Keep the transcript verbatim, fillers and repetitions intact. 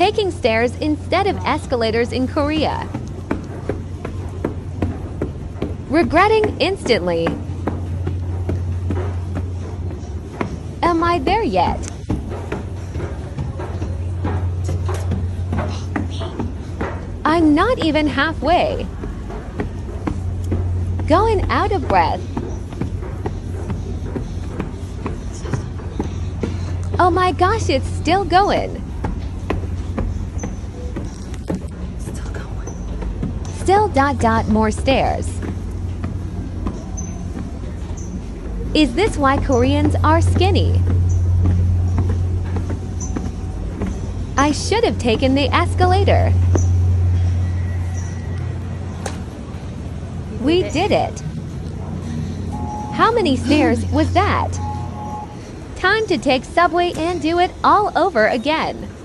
taking stairs instead of escalators in Korea. Regretting instantly. Am I there yet? I'm not even halfway. Going out of breath. Oh my gosh, it's still going. Still going. Still dot dot more stairs. Is this why Koreans are skinny? I should have taken the escalator. We did it. How many stairs was that? Time to take subway and do it all over again.